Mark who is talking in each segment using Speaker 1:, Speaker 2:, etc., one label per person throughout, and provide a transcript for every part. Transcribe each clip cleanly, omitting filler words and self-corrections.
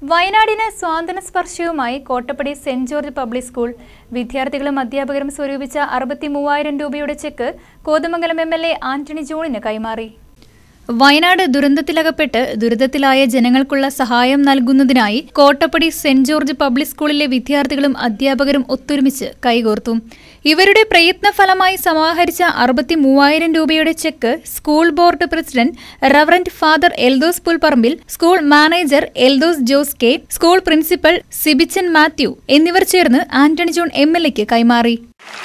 Speaker 1: വയനാടിന് സ്വാതന്ത്ര്യ സ്പർശവുമായി Kottappadi saint George public school വിദ്യാർത്ഥികളും അധ്യാപകരും സ്വരൂപിച്ച 63,000 രൂപയുടെ ചെക്ക് കോതമംഗലം എംഎൽഎ ആന്റണി ജോണിന് കൈമാറി. വയനാട് ദുരന്തത്തിലകപ്പെട്ട് ദുരിതത്തിലായ ജനങ്ങൾക്കുള്ള സഹായം നൽകുന്നതിനായി കോട്ടപ്പടി സെന്റ് ജോർജ് പബ്ലിക് സ്കൂളിലെ വിദ്യാർത്ഥികളും അധ്യാപകരും ഒത്തൊരുമിച്ച് കൈകോർത്തു. ഇവരുടെ പ്രയത്നഫലമായി സമാഹരിച്ച 63,000 രൂപയുടെ cheque school board president reverend father Eldhose Pulpparambil, school manager Eldhose Jose K, school principal Sibichan Mathew എന്നിവർ ചേർന്ന് ആന്റണി ജോൺ എംഎൽഎക്ക് കൈമാറി.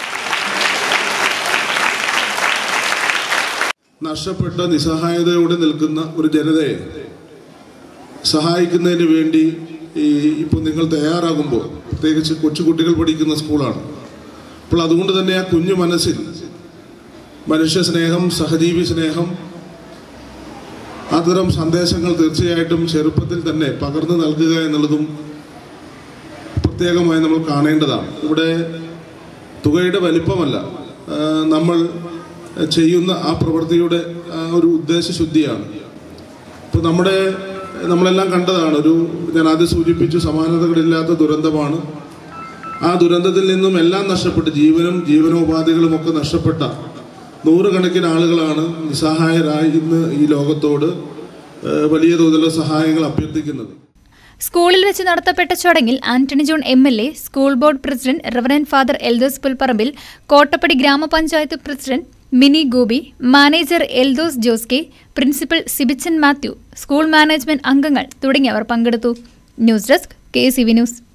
Speaker 2: നഷ്ടപ്പെട്ട നിസ്സഹായതയോടെ നിൽക്കുന്ന ഒരു ജനതയെ സഹായിക്കുന്നതിന് വേണ്ടി ഇപ്പോൾ നിങ്ങൾ തയ്യാറാകുമ്പോൾ, പ്രത്യേകിച്ച് കൊച്ചുകുട്ടികൾ പഠിക്കുന്ന സ്കൂളാണ്, അപ്പോൾ അതുകൊണ്ട് തന്നെ ആ കുഞ്ഞു മനസ്സിൽ മനുഷ്യ സ്നേഹം, സഹജീവി സ്നേഹം, അത്തരം സന്ദേശങ്ങൾ തീർച്ചയായിട്ടും ചെറുപ്പത്തിൽ തന്നെ പകർന്നു നൽകുക എന്നുള്ളതും പ്രത്യേകമായി നമ്മൾ കാണേണ്ടതാണ്. ഇവിടെ തുകയുടെ വലിപ്പമല്ല, നമ്മൾ ചെയ്യുന്ന ആ പ്രവൃത്തിയുടെ ഒരു ഉദ്ദേശശുദ്ധിയാണ്. ഇപ്പോൾ നമ്മളെല്ലാം കണ്ടതാണ്, ഞാൻ ആദ്യം സൂചിപ്പിച്ചു, സമാനതകളില്ലാത്ത ദുരന്തമാണ്. ആ ദുരന്തത്തിൽ നിന്നും എല്ലാം നഷ്ടപ്പെട്ട് ജീവനോപാധികളും ഒക്കെ നഷ്ടപ്പെട്ട നൂറുകണക്കിന് ആളുകളാണ് നിസ്സഹായരായി ഇന്ന് ഈ ലോകത്തോട് വലിയ തോതിലുള്ള സഹായങ്ങൾ അഭ്യർത്ഥിക്കുന്നത്.
Speaker 1: സ്കൂളിൽ വെച്ച് നടത്തപ്പെട്ട ചടങ്ങിൽ Antony John MLA, school board president reverend father Eldhose Pulpparambil, Kottappadi ഗ്രാമപഞ്ചായത്ത് president Mini Gopi, manager Eldhose Jose K, principal Sibichan Mathew, school management അംഗങ്ങൾ തുടങ്ങിയവർ പങ്കെടുത്തു. News desk KCV news.